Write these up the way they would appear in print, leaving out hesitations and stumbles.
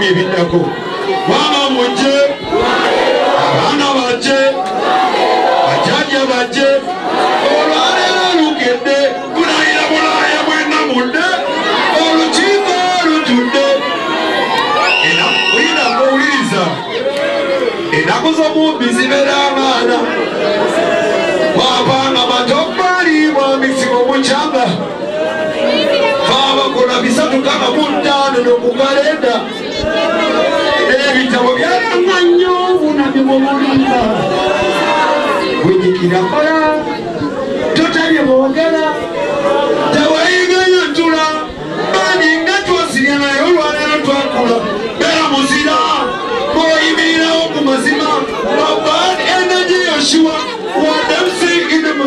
ebiddako waba mujje abaana bajje bajjajja bajje olwaleero lukedde kulayira bulaaya mwenna mudde olukiiko lutudde olina ng'owuliriza ennaku z'omubbi zibeera amaana wabanga matoffaali mwamisigo mukyanga babakola 365 n'okukalenda ebitabo byalanga nnyo bunabyo bwobulimba wenyikira kola totabye bwogera tewayigayantula bani nga twasirya naye olwaleero twakula bera muzira bw'oyimirirawo ku mazima bad energy Yoshua wademsiikiddemu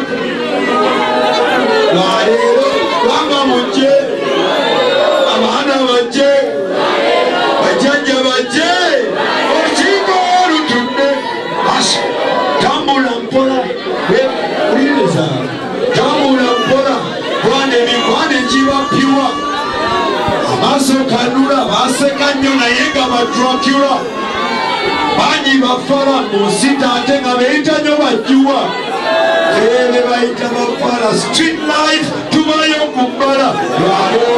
lwaleero wanga mujje abaana bajje bajjajja bajje olukiiko lutudde asi tambula mpola uliriza tambula mpola kwana emikwano egibappiwa amaaso kanula baseka nnyo naye nga badracula banyi bafala mu nsita ate nga beyita nnyo bajjuwa ebe bayita bafala street life tubayo ku bbala